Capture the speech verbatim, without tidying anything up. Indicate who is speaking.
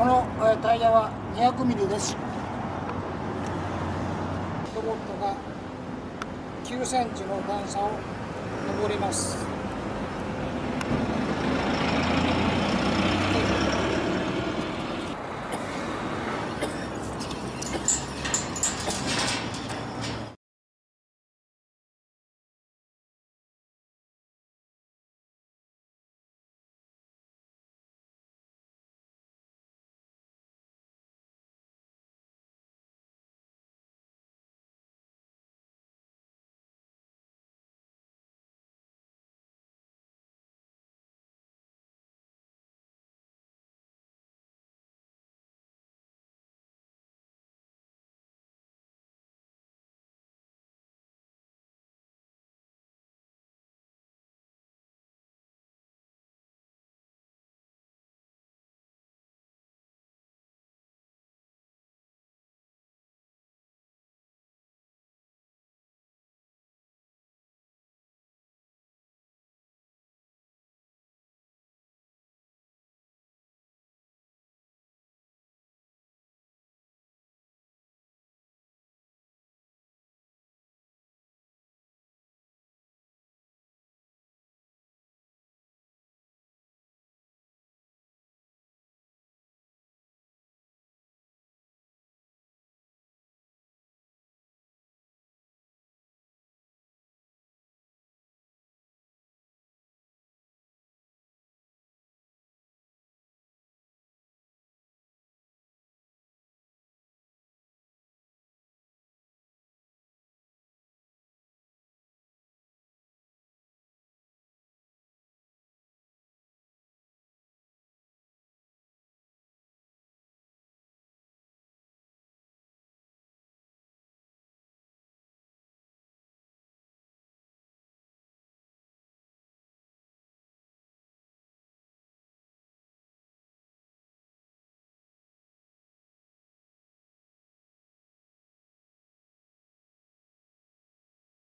Speaker 1: このタイヤはにひゃくミリです。ロボットがきゅうセンチの段差を登ります。